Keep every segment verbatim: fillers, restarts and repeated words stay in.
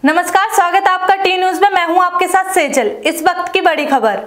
नमस्कार, स्वागत है आपका टी न्यूज में। मैं हूं आपके साथ सेजल। इस वक्त की बड़ी खबर।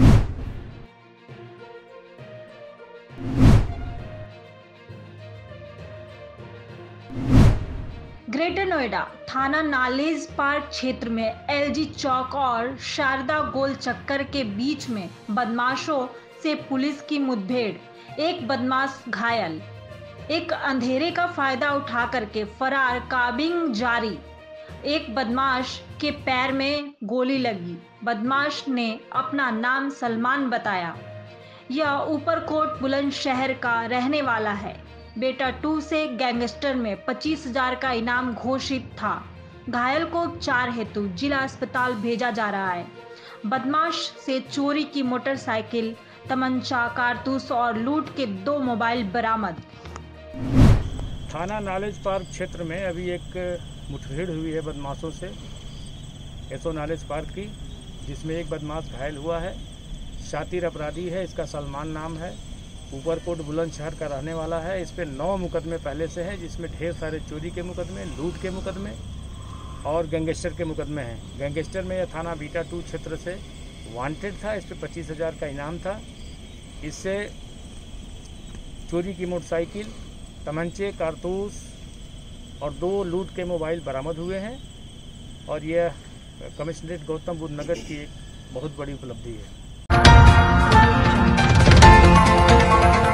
ग्रेटर नोएडा थाना नालेज पार्क क्षेत्र में एलजी चौक और शारदा गोल चक्कर के बीच में बदमाशों से पुलिस की मुठभेड़, एक बदमाश घायल। एक अंधेरे का फायदा उठा करके फरार काबिंग जारी। एक बदमाश के पैर में गोली लगी। बदमाश ने अपना नाम सलमान बताया। यह ऊपरकोट बुलंदशहर का रहने वाला है। बेटा टू से गैंगस्टर में पच्चीस हजार का इनाम घोषित था। घायल को उपचार हेतु जिला अस्पताल भेजा जा रहा है। बदमाश से चोरी की मोटरसाइकिल, तमंचा, कारतूस और लूट के दो मोबाइल बरामद। थाना नालेज पार्क क्षेत्र में अभी एक मुठभेड़ हुई है बदमाशों से एसओ नालेज पार्क की, जिसमें एक बदमाश घायल हुआ है। शातिर अपराधी है, इसका सलमान नाम है। ऊपरकोट बुलंदशहर का रहने वाला है। इस पे नौ मुकदमे पहले से हैं, जिसमें ढेर सारे चोरी के मुकदमे, लूट के मुकदमे और गैंगस्टर के मुकदमे हैं। गैंगस्टर में यह थाना बीटा टू क्षेत्र से वांटेड था। इस पे पच्चीस हजार का इनाम था। इससे चोरी की मोटरसाइकिल, तमंचे, कारतूस और दो लूट के मोबाइल बरामद हुए हैं और यह कमिश्नरेट गौतम बुद्ध नगर की एक बहुत बड़ी उपलब्धि है।